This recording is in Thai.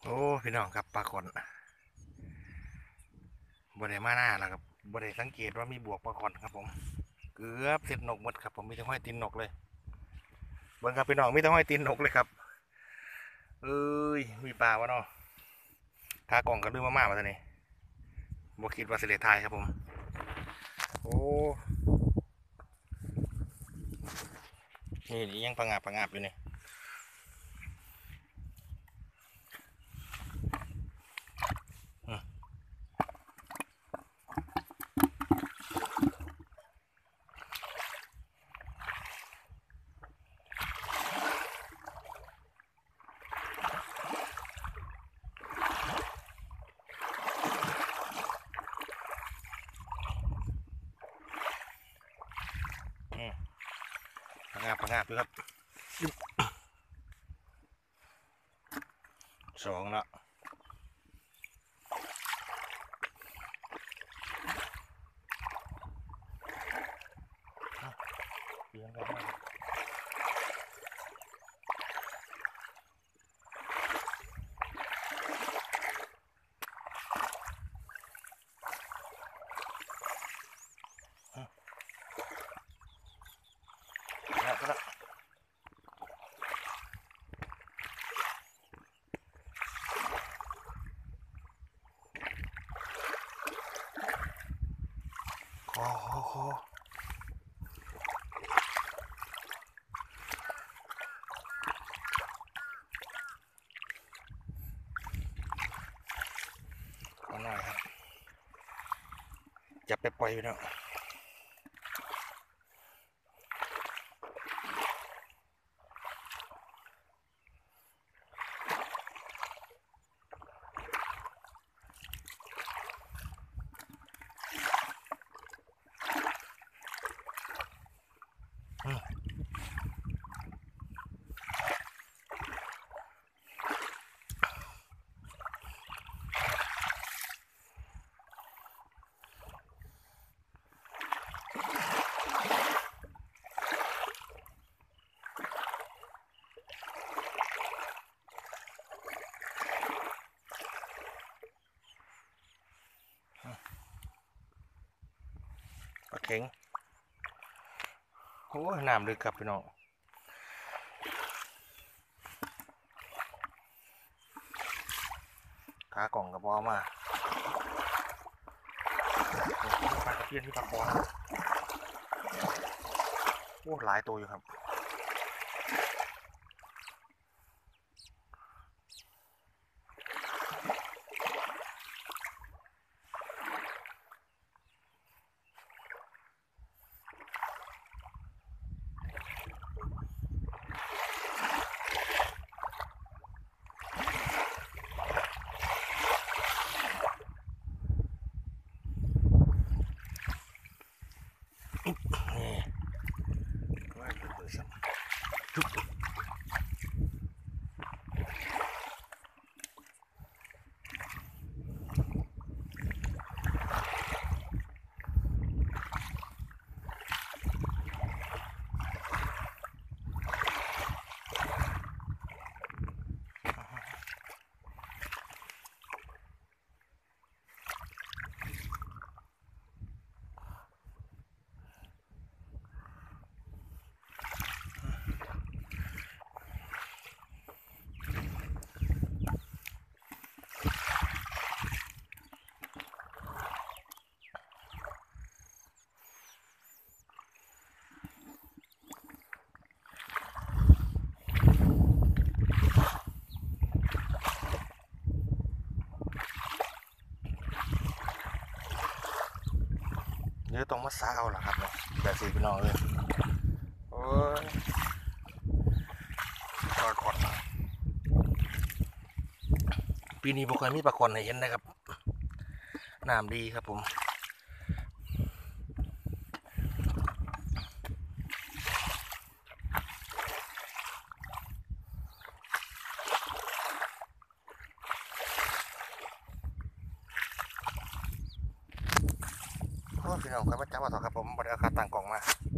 โอ้พี่น้องครับปลาขอนบ่ได้มาหน้าแล้วครับบ่ได้สังเกตว่ามีบวกปลาขอนครับผมเกือบเสร็จนกหมดครับผมมีแต่ห้อยตีนนกเลยเบิ่งครับพี่น้องมีแต่ห้อยตีนนกเลยครับเอ้ยมีปลาวะเนาะขากล่องก็ลืมมาตอนนี้บ่คิดว่าสิได้ทายครับผมโอ้นี่ยังปังอาบอยู่นี่อืมอืมปังอาบอยู่ครับสองละเลี้ยงกันแล้วก็ละคอหน่อยครับจับไปปล่อยไปแล้วอืมปลาเข็งโอ้ยน้ำลึกครับพี่น้องขากล่องกับบอมาปลาตะเพียนที่ปลาคอโอ้หลายตัวอยู่ครับนี่ว่าจะเปิดสัมจุ๊บเดี๋ยวต้องมาซาเอาล่ะครับเนาะแบบสี่พี่น้องเลยโอ้ยปลาคอนปีนี้บ่เคยมีปลาคอนให้เห็นนะครับน้ำดีครับผมโอ้ยพี่น้องครับว่าจับว่าต่อครับผมบริเอาคาต่างกล่องมา